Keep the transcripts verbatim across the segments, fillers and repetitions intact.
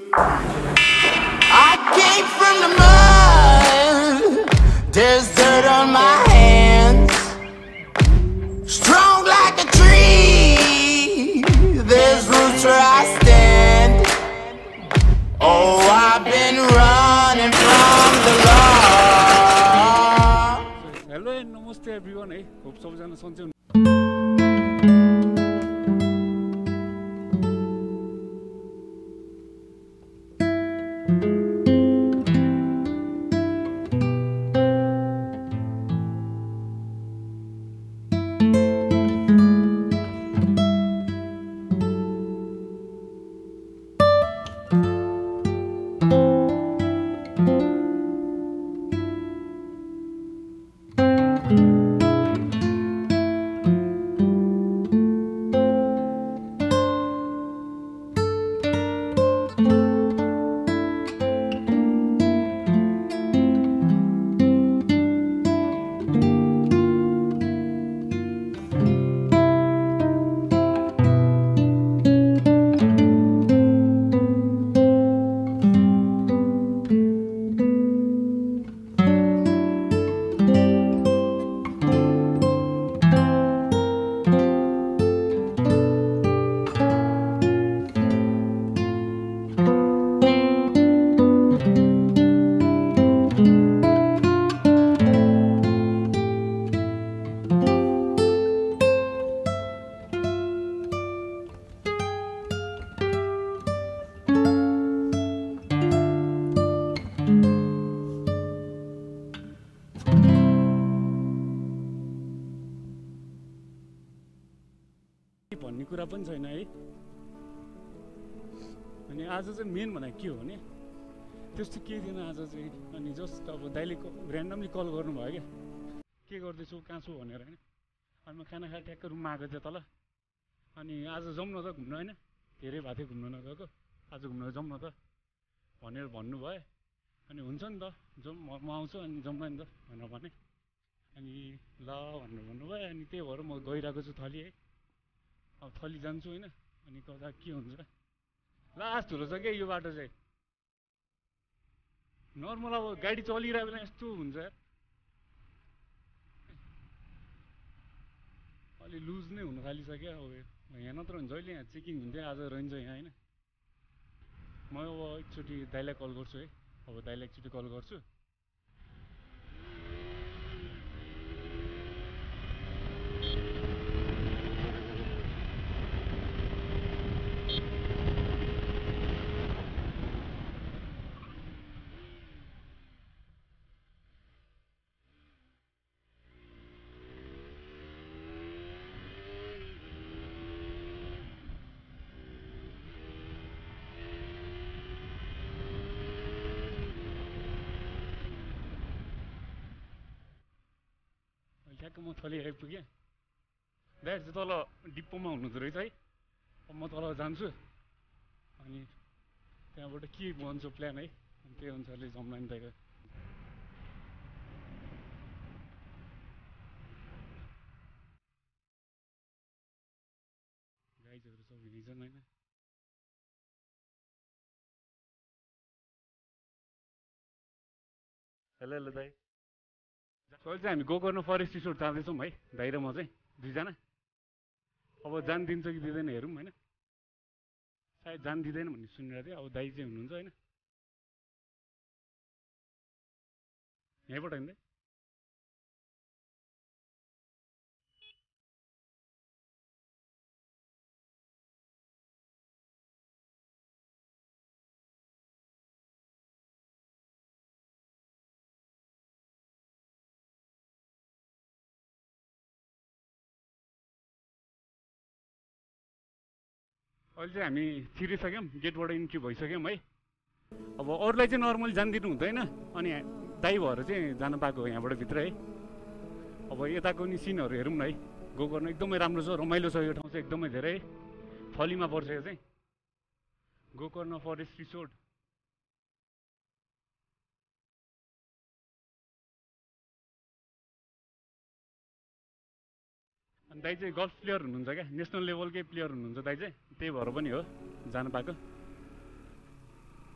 I came from the mud. There's dirt on my hands. Strong like a tree. There's roots where I stand. Oh, I've been running from the law. Hello and namaste everyone. Hey, hope सबजना सन्चै हुनुहुन्छ। भन्ने कुरा पनि छैन है। अनि आज चाहिँ मेन भनेको के हो भने त्यस्तो केही दिन आज चाहिँ अनि जस्ट अब दाइले ऱ्यान्डमली कल गर्नुभयो क्या के गर्दैछु कहाँ छु भनेर होइन। अनि म खाना खाएर ट्याक्क रुममा आएको थिएँ तल। अनि आज जाउँ न त घुम्न होइन, धेरै भएको थियो घुम्न नगएको, आज घुम्न जाउँ न त भनेर भन्नुभयो। अनि हुन्छ नि त जाउँ, म आउँछु अनि जाउँ न त भनेर भने। अनि ल भनेर भन्नुभयो। अनि त्यही भएर म गइरहेको छु थली है। अब थली जान्छु होइन। अनि कता के हुन्छ लास्ट हुँदो छ क्या यो बाटो चाहिँ। नर्मल अब गाडी चलिरहेको बेला यस्तो हुन्छ अलि लुज नै हुनु थालिसक्यो। अब यहाँ नत्र भने जहिले यहाँ चेकिङ हुन्थ्यो, आज रहन्छ यहाँ होइन। म अब एकचोटि दाइलाई कल गर्छु है। अब दाइलाई एकचोटि कल गर्छु। ठ्याक्क म थली आइपुगेँ। दाइ चाहिँ तल डिपोमा हुनुहुँदो रहेछ है। अब म तल जान्छु अनि त्यहाँबाट के बन्छ प्लान है, अनि त्यही अनुसारले जाउँला नि दाइको। गाइजहरू सब हिँडिन्छन् होइन। हेलो हेलो दाइ। अहिले चाहिँ हामी गोकर्ण फरेस्ट रिसोर्ट जाँदैछौँ है, दाइ र म चाहिँ दुईजना। अब जान दिन्छ कि दिँदैन हेरौँ होइन। सायद जान दिँदैन भन्ने सुनिरहेको थिएँ। अब दाइ चाहिँ हुनुहुन्छ होइन। यहीँबाट होइन दाइ? अहिले चाहिँ हामी छिरिसक्यौँ, गेटबाट इन्ट्री भइसक्यौँ है। अब अरूलाई चाहिँ नर्मली जान दिनु हुँदैन। अनि दाइ भएर चाहिँ जान पाएको यहाँबाट भित्र है। अब यताको नि सिनहरू हेरौँ न है। गोकर्ण एकदमै राम्रो छ, रमाइलो छ यो ठाउँ चाहिँ एकदमै धेरै। थलीमा पर्छ यो चाहिँ गोकर्ण फरेस्ट रिसोर्ट। अनि दाइ चाहिँ गल्फ प्लेयर हुनुहुन्छ क्या, नेसनल लेभलकै प्लेयर हुनुहुन्छ दाइ चाहिँ, त्यही भएर पनि हो जान पाएको।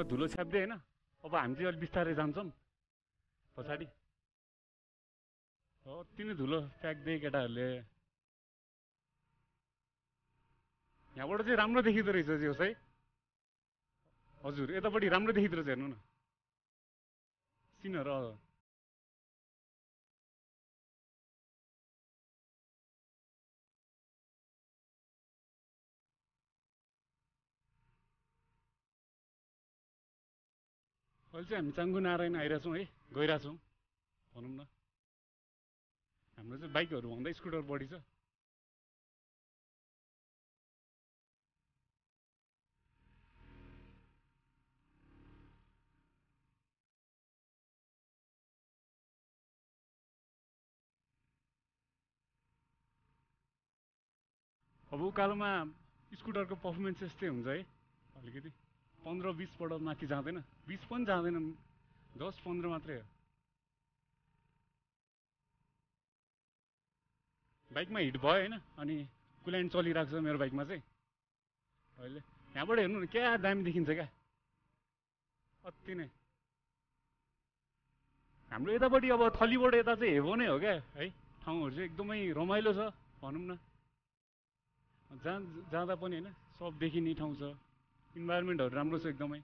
धुलो छ्याप्दै होइन अब हामी चाहिँ अलिक बिस्तारै जान्छौँ पछाडि अति नै धुलो फ्याँक्दै केटाहरूले यहाँबाट चाहिँ राम्रो देखिँदो रहेछ त्यो है हजुर यतापट्टि राम्रो देखिँदो रहेछ हेर्नु न सिनहरू अहिले चाहिँ हामी चाङ्गु नारायण आइरहेछौँ है गइरहेछौँ भनौँ न हाम्रो चाहिँ बाइकहरू भन्दा स्कुटर बढी छ अब उकालोमा स्कुटरको पर्फर्मेन्स यस्तै हुन्छ है अलिकति पन्ध्र बिसबाट माथि जाँदैन बिस पनि जाँदैन दस पन्ध्र मात्रै हो बाइकमा हिट भयो होइन अनि कुल्यान्ट चलिरहेको छ मेरो बाइकमा चाहिँ अहिले यहाँबाट हेर्नु न क्या दामी देखिन्छ क्या अति नै हाम्रो यतापट्टि अब थलीबाट यता चाहिँ हेभो नै हो क्या है ठाउँहरू चाहिँ एकदमै रमाइलो छ भनौँ न जहाँ जाँदा पनि होइन सब देखिने ठाउँ छ इन्भाइरोमेन्टहरू राम्रो छ एकदमै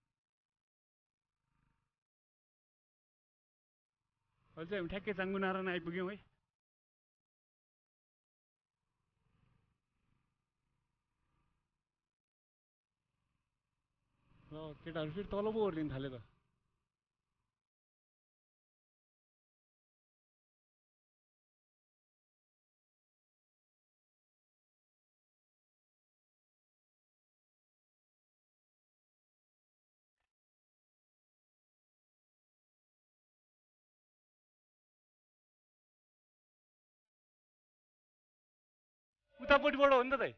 अहिले चाहिँ हामी ठ्याक्कै चाङ्गु नारायण आइपुग्यौँ है ल केटाहरू फेरि तल पो ओर्लिन थाल्यो त उतापट्टिबाट हो नि त दाइ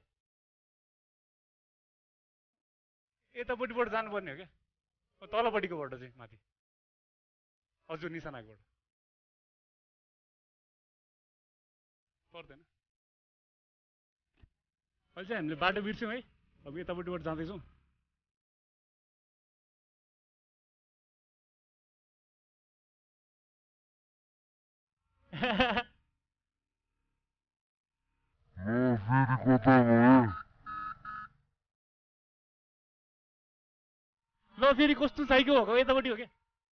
यतापट्टिबाट जानुपर्ने हो क्या तलपट्टिकोबाट चाहिँ माथि हजुर निशानाकोबाट पर्दैन अहिले चाहिँ हामीले बाटो बिर्स्यौँ है अब यतापट्टिबाट जाँदैछौँ ल फेरि कस्तो साइको भएको यतापट्टि हो क्या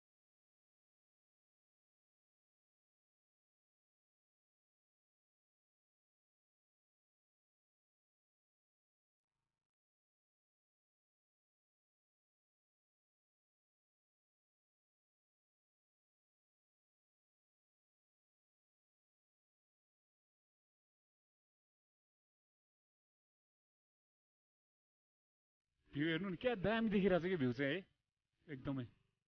भ्यू हेर्नु नि क्या दामी देखिरहेको छ कि भ्यू चाहिँ है एकदमै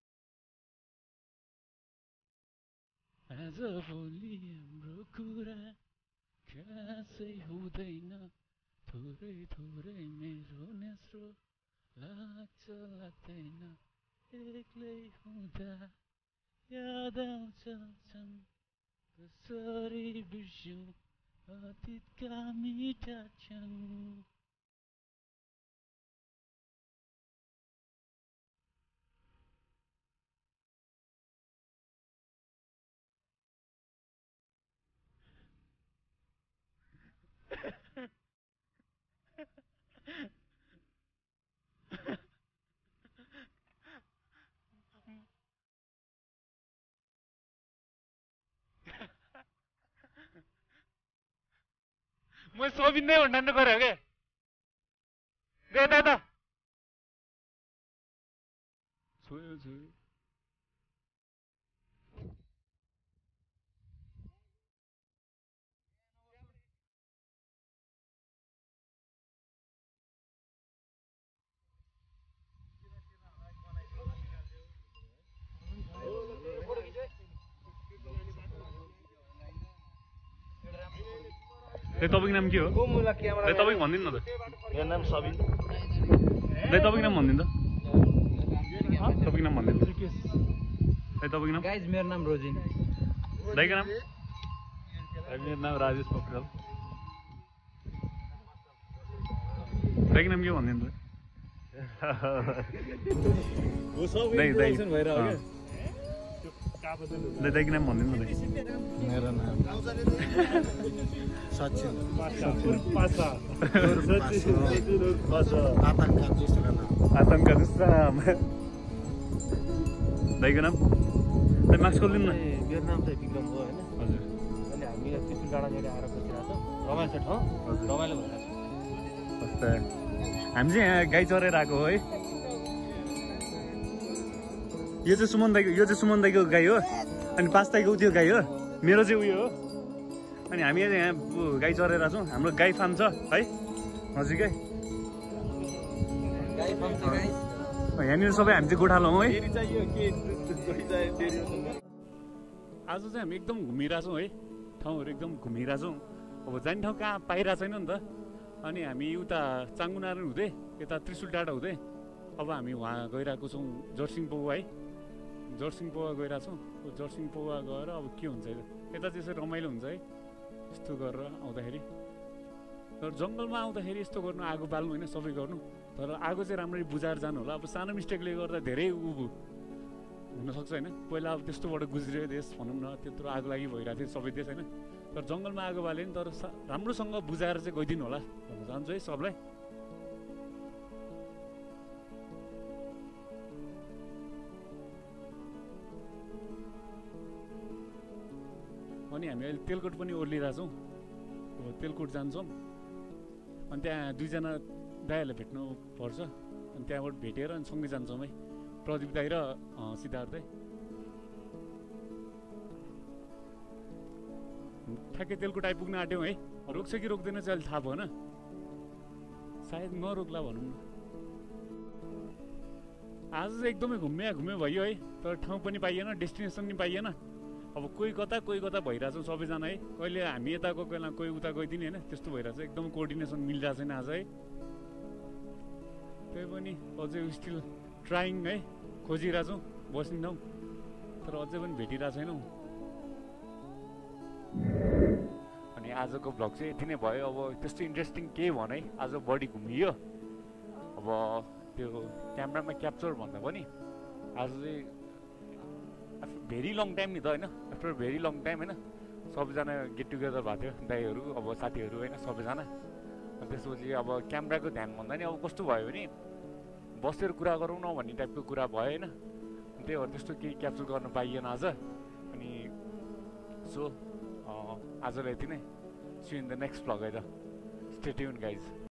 आज भोलि हाम्रो कुरा खासै हुँदैन थोरै थोरै मेरो नेस्रो लाग्छ लाग्दैन एक्लै हुँदा याद आउँछन् कसरी बिर्स्यौँ अतीतका मिठा क्षण म सोबिन्दै भन्नु पर्यो क्या दे दादा छोयो छोयो तपाईँको नाम के हो तपाईँको भनिदिनु न त मेरो नाम सबिन दाइ तपाईँको नाम भनिदिनु त तपाईँको नाम भनिदिनु दाइ तपाईँको नाम गाइज मेरो नाम रोजिन दाइको नाम मेरो नाम राजेश पोखरेल दाइको नाम के भनिदिनु त दाइ दाइ दाइ दाइ किन भन्दिनु न मेरो नाम सचिन आतंका दूसरा नाम आतंका दूसरा नाम दाइको नाम दाइ मार्क्स खोलिदिनु न मेरो नाम चाहिँ विक्रम हो होइन हजुर अनि हामी त्रिशुल डाँडा गएर आएर बसिरहेको छौँ रमाइलो छ ठाउँ रमाइलो भइरहेको छ हस् त हामी चाहिँ यहाँ गाई चरेर आएको हो है यो चाहिँ सुमन दाइको यो चाहिँ सुमन दाइको गाई हो अनि पाँच ताइको त्यो गाई हो मेरो चाहिँ उयो हो अनि हामी यहाँ गाई चरेर छौँ हाम्रो गाई फार्म छ है नजिकै यहाँनिर सबै हामी चाहिँ गोठालो हौँ है आज चाहिँ हामी एकदम घुमिरहेछौँ है ठाउँहरू एकदम घुमिरहेछौँ अब जाने ठाउँ कहाँ पाइरहेको छैन नि त अनि हामी उता चाङ्गुनारायण हुँदै यता त्रिशुल डाँडा हुँदै अब हामी वहाँ गइरहेको छौँ जर्सिङ पौवा है जर्सिङ पौवा गइरहेको छौँ जर्सिङ पौवा गएर अब के हुन्छ यता चाहिँ यसो रमाइलो हुन्छ है यस्तो गरेर आउँदाखेरि तर जङ्गलमा आउँदाखेरि यस्तो गर्नु आगो बाल्नु होइन सबै गर्नु तर आगो चाहिँ राम्ररी बुझाएर जानु होला अब सानो मिस्टेकले गर्दा धेरै उ हुनसक्छ होइन पहिला अब त्यस्तोबाट गुज्रियो देश भनौँ न त्यत्रो आगो लागि भइरहेको थियो सबै देश होइन तर जङ्गलमा आगो बाल्यो नि तर राम्रोसँग बुझाएर चाहिँ गइदिनु होला भन्न चाहन्छु है सबलाई अनि हामी अहिले तेलकोट पनि ओर्लिरहेछौँ अब तेलकोट जान्छौँ अनि त्यहाँ दुईजना दाइहरूलाई भेट्नु पर्छ अनि त्यहाँबाट भेटेर अनि सँगै जान्छौँ है प्रदीप दाइ र सिद्धार्थ दाइ ठ्याक्कै तेलकोट आइपुग्न आँट्यौँ है रोक्छ कि रोक्दैन चाहिँ अहिले थाहा भएन सायद नरोक्ला भनौँ न आज चाहिँ एकदमै घुम्या घुम्यो भयो है तर ठाउँ पनि पाइएन डेस्टिनेसन पनि पाइएन अब कोही कता कोही कता भइरहेछौँ सबैजना है कहिले हामी यता गएको बेला कोही उता गइदिने होइन त्यस्तो भइरहेछ एकदम कोअर्डिनेसन मिलिरहेको छैन आज है त्यही पनि अझै स्टिल ट्राइङ है खोजिरहेछौँ बस्ने ठाउँ तर अझै पनि भेटिरहेको छैनौँ अनि आजको भ्लग चाहिँ यति नै भयो अब त्यस्तो इन्ट्रेस्टिङ केही भन है आज बढी घुमियो अब त्यो क्यामेरामा क्याप्चर भन्दा पनि आज चाहिँ आफ्टर भेरी लङ टाइम नि त होइन आफ्टर भेरी लङ टाइम होइन सबैजना गेट टुगेदर भएको थियो दाइहरू अब साथीहरू होइन सबैजना अनि त्यसपछि अब क्यामेराको ध्यान भन्दा नि अब कस्तो भयो भने बसेर कुरा गरौँ न भन्ने टाइपको कुरा भयो होइन त्यही भएर त्यस्तो केही क्याप्चर गर्न पाइएन आज अनि सो आजलाई यति नै see in the next vlog है त स्टे ट्युन गाइज